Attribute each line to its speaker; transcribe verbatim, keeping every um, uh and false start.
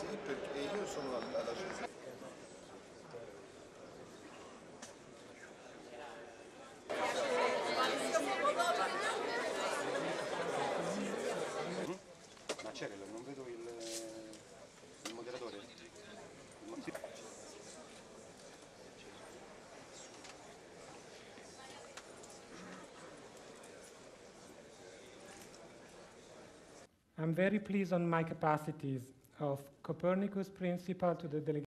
Speaker 1: Sì, perché io sono alla, alla censura.
Speaker 2: Ma c'è che non vedo il, il moderatore? Il...
Speaker 3: I'm very pleased on my capacities of Copernicus principal to the delegation